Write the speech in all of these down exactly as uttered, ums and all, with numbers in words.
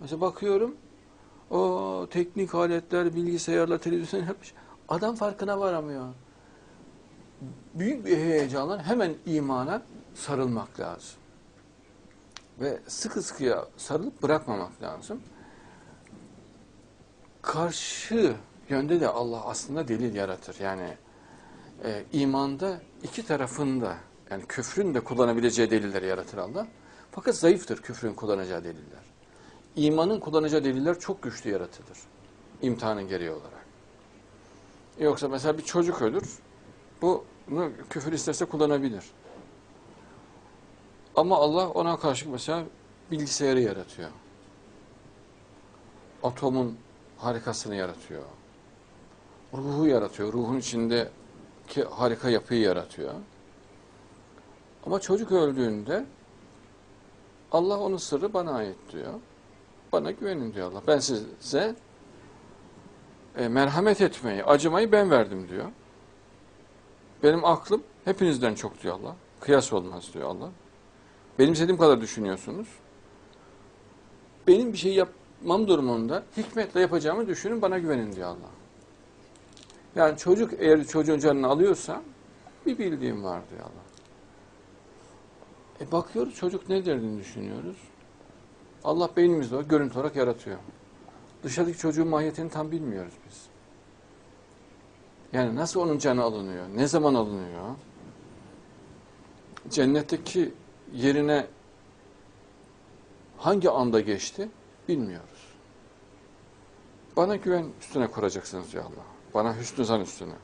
Mesela bakıyorum, o teknik aletler, bilgisayarlar, televizyon yapmış. Adam farkına varamıyor. Büyük bir heyecanla hemen imana sarılmak lazım. Ve sıkı sıkıya sarılıp bırakmamak lazım. Karşı yönde de Allah aslında delil yaratır. Yani e, imanda iki tarafında, yani küfrün de kullanabileceği deliller yaratır Allah. Fakat zayıftır küfrün kullanacağı deliller. İmanın kullanacağı deliller çok güçlü yaratılır. İmtihanın gereği olarak. Yoksa mesela bir çocuk ölür, bu bunu küfür isterse kullanabilir. Ama Allah ona karşı mesela bilgisayarı yaratıyor. Atomun harikasını yaratıyor. Ruhu yaratıyor. Ruhun içindeki harika yapıyı yaratıyor. Ama çocuk öldüğünde Allah onun sırrı bana ait diyor. Bana güvenin diyor Allah. Ben size e, merhamet etmeyi, acımayı ben verdim diyor. Benim aklım hepinizden çok diyor Allah. Kıyas olmaz diyor Allah. Benim istediğim kadar düşünüyorsunuz. Benim bir şey yapmam durumunda hikmetle yapacağımı düşünün, bana güvenin diyor Allah. Yani çocuk eğer çocuğun canını alıyorsa bir bildiğim var diyor Allah. E bakıyoruz çocuk ne derdini düşünüyoruz. Allah beynimizde o görüntü olarak yaratıyor. Dışarıdaki çocuğun mahiyetini tam bilmiyoruz biz. Yani nasıl onun canı alınıyor, ne zaman alınıyor? Cennetteki yerine hangi anda geçti bilmiyoruz. Bana güven üstüne kuracaksınız diyor Allah. Bana hüsnü zan üstüne.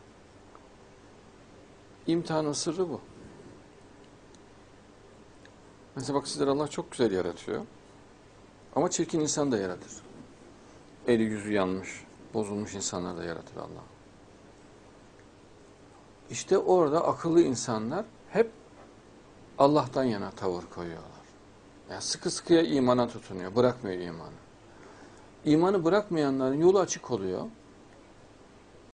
İmtihanın sırrı bu. Mesela bak sizler Allah çok güzel yaratıyor. Ama çirkin insan da yaratır. Eli yüzü yanmış, bozulmuş insanlar da yaratır Allah. İşte orada akıllı insanlar hep Allah'tan yana tavır koyuyorlar. Yani sıkı sıkıya imana tutunuyor, bırakmıyor imanı. İmanı bırakmayanların yolu açık oluyor.